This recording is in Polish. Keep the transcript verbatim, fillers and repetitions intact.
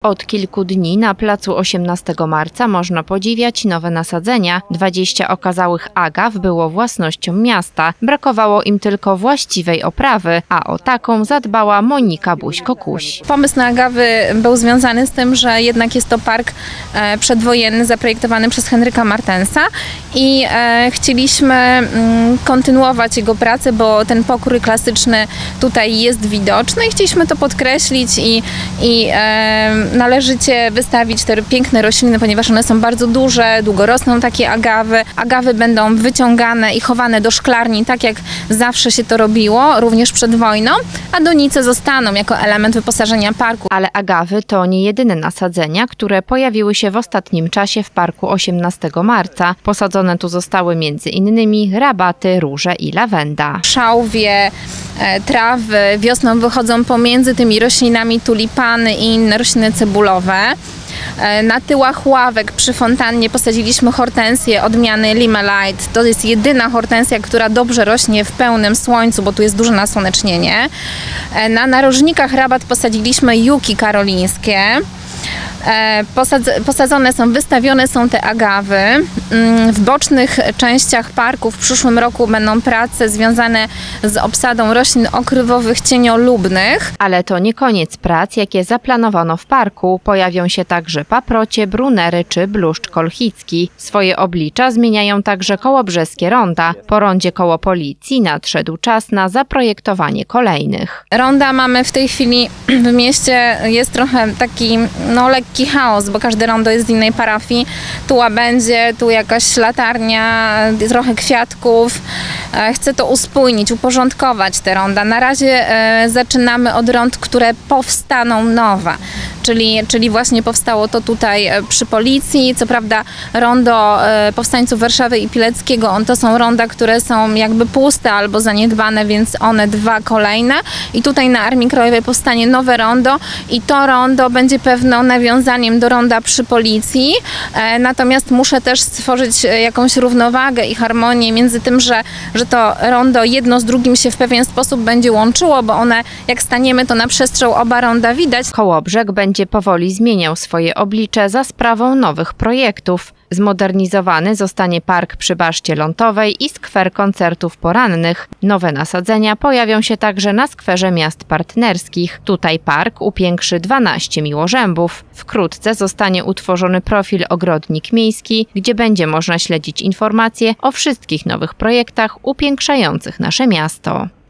Od kilku dni na placu osiemnastego marca można podziwiać nowe nasadzenia. dwadzieścia okazałych agaw było własnością miasta. Brakowało im tylko właściwej oprawy, a o taką zadbała Monika Buźko-Kuś. Pomysł na agawy był związany z tym, że jednak jest to park e, przedwojenny zaprojektowany przez Henryka Martensa i e, chcieliśmy mm, kontynuować jego pracę, bo ten pokrój klasyczny tutaj jest widoczny i chcieliśmy to podkreślić i, i e, należycie wystawić te piękne rośliny, ponieważ one są bardzo duże, długo rosną takie agawy. Agawy będą wyciągane i chowane do szklarni, tak jak zawsze się to robiło, również przed wojną, a donice zostaną jako element wyposażenia parku. Ale agawy to nie jedyne nasadzenia, które pojawiły się w ostatnim czasie w parku osiemnastego marca. Posadzone tu zostały między innymi rabaty, róże i lawenda. Szałwie, e, trawy wiosną wychodzą pomiędzy tymi roślinami tulipany i inne rośliny cebulowe. E, na tyłach ławek przy fontannie posadziliśmy hortensję odmiany Limelite. To jest jedyna hortensja, która dobrze rośnie w pełnym słońcu, bo tu jest duże nasłonecznienie. E, na narożnikach rabat posadziliśmy juki karolińskie. Posadzone są, wystawione są te agawy. W bocznych częściach parku w przyszłym roku będą prace związane z obsadą roślin okrywowych cieniolubnych. Ale to nie koniec prac, jakie zaplanowano w parku. Pojawią się także paprocie, brunery czy bluszcz kolchicki. Swoje oblicza zmieniają także kołobrzeskie ronda. Po rondzie koło policji nadszedł czas na zaprojektowanie kolejnych. Ronda mamy w tej chwili w mieście, jest trochę taki no, lekki chaos, bo każde rondo jest z innej parafii. Tu łabędzie, tu jakaś latarnia, trochę kwiatków. Chcę to uspójnić, uporządkować te ronda. Na razie e, zaczynamy od rond, które powstaną nowe. Czyli, czyli właśnie powstało to tutaj przy policji. Co prawda rondo e, powstańców Warszawy i Pileckiego, on to są ronda, które są jakby puste albo zaniedbane, więc one dwa kolejne. I tutaj na Armii Krajowej powstanie nowe rondo i to rondo będzie pewno nawiązaniem do ronda przy policji. E, natomiast muszę też stworzyć jakąś równowagę i harmonię między tym, że, że to rondo jedno z drugim się w pewien sposób będzie łączyło, bo one, jak staniemy, to na przestrzał oba ronda widać. Kołobrzeg będzie powoli zmieniał swoje oblicze za sprawą nowych projektów. Zmodernizowany zostanie park przy Baszcie Lątowej i skwer koncertów porannych. Nowe nasadzenia pojawią się także na skwerze miast partnerskich. Tutaj park upiększy dwanaście miłożębów. Wkrótce zostanie utworzony profil Ogrodnik Miejski, gdzie będzie można śledzić informacje o wszystkich nowych projektach upiększających nasze miasto.